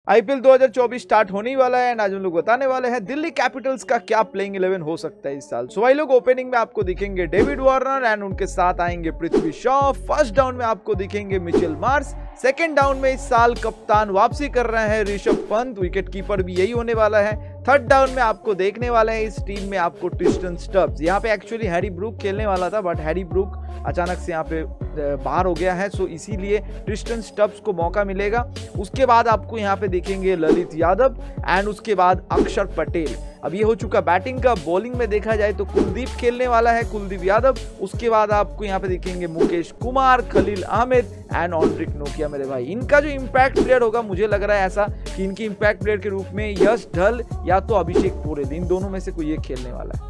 IPL 2024 start होने ही वाला है एंड आज हम लोग बताने वाले हैं दिल्ली कैपिटल्स का क्या प्लेइंग 11 हो सकता है इस साल। सो भाई लोग ओपनिंग में आपको दिखेंगे डेविड वार्नर एंड उनके साथ आएंगे पृथ्वी शॉ। फर्स्ट डाउन में आपको दिखेंगे मिचेल मार्श। सेकंड डाउन में इस साल कप्तान वापसी कर रहे हैं ऋषभ पंत, विकेट कीपर भी यही होने वाला है। थर्ड डाउन में आपको देखने वाले हैं इस टीम में आपको ट्रिस्टन स्टब्स। यहाँ पे एक्चुअली हैरी ब्रूक खेलने वाला था बट हैरी ब्रूक अचानक से यहाँ पे बाहर हो गया है, सो इसीलिए ट्रिस्टन स्टब्स को मौका मिलेगा। उसके बाद आपको यहाँ पे दिखेंगे ललित यादव एंड उसके बाद अक्षर पटेल। अब ये हो चुका बैटिंग का। बॉलिंग में देखा जाए तो कुलदीप खेलने वाला है, कुलदीप यादव। उसके बाद आपको यहाँ पे दिखेंगे मुकेश कुमार, खलील अहमद एंड ऑन्ड्रिक नोकिया। मेरे भाई इनका जो इम्पैक्ट प्लेयर होगा, मुझे लग रहा है ऐसा कि इनकी इम्पैक्ट प्लेयर के रूप में यश ढल या तो अभिषेक पुरी, इन दोनों में से कोई एक खेलने वाला है।